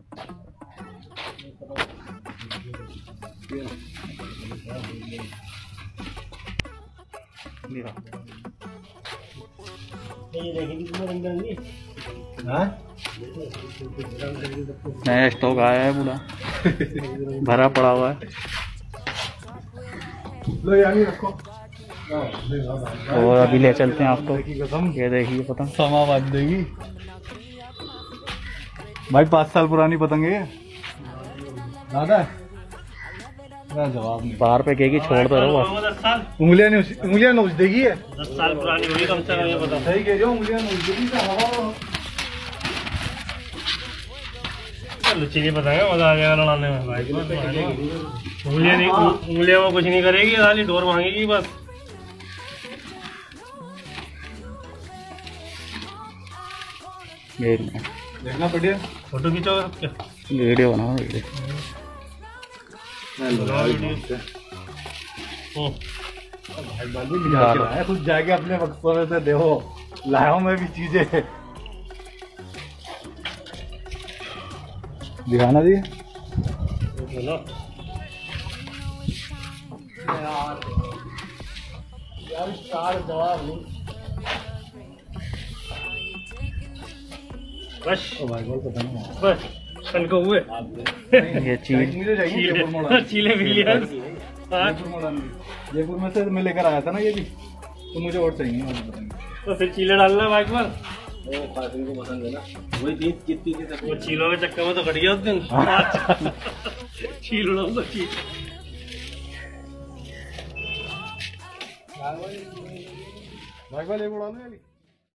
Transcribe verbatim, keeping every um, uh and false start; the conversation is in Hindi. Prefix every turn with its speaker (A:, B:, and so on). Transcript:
A: नया स्टॉक आया है पूरा भरा पड़ा हुआ है।
B: लो यानी रखो।
A: और अभी ले चलते हैं आपको। ये देखिए पतंग
B: समा बांध देगी भाई, पाँच साल पुरानी पतंग है दादा। जवाब नहीं,
A: बाहर पे कहेगी छोड़ दो रहो।
B: उंगलियां नहीं उंगलियां नोच देगी है।
C: दस साल पुरानी हुई कम से कम, ये पता।
B: सही कह रहे हो, उंगलियां नोच देगी।
C: लुच्ची पतंग है, मजा आ जाएगा लड़ाने में भाई। उंगलियां नहीं, उंगलियां वो कुछ नहीं करेगी, खाली डोर मांगेगी बस।
B: देखना पड़ेगा।
C: फोटो खींचोगे क्या?
A: वीडियो बनाओ वीडियो।
B: भाई खुद जाके अपने वक्त से देखो, लाया हूँ मैं भी चीजें। दिखाना दी यार, चार जवाब नहीं
C: बस।
B: ओ भाई बोल पता नहीं
C: बस सन को हुए
A: ये चीज
B: मुझे चाहिए जयपुर मोड़ा।
C: चीले विलियंस।
B: जयपुर मोड़ा जयपुर में से मैं लेकर आया था ना ये भी, तो मुझे और चाहिए, मुझे पता नहीं।
C: तो फिर चीले डालना बाइक पर।
B: वो फासिल को पसंद है ना, वही चीज कितनी थी।
C: वो चीलों के चक्कर में तो कट गया उस दिन। चील उड़ाओ तो चील।
B: भाई वाले उड़ा लो यार।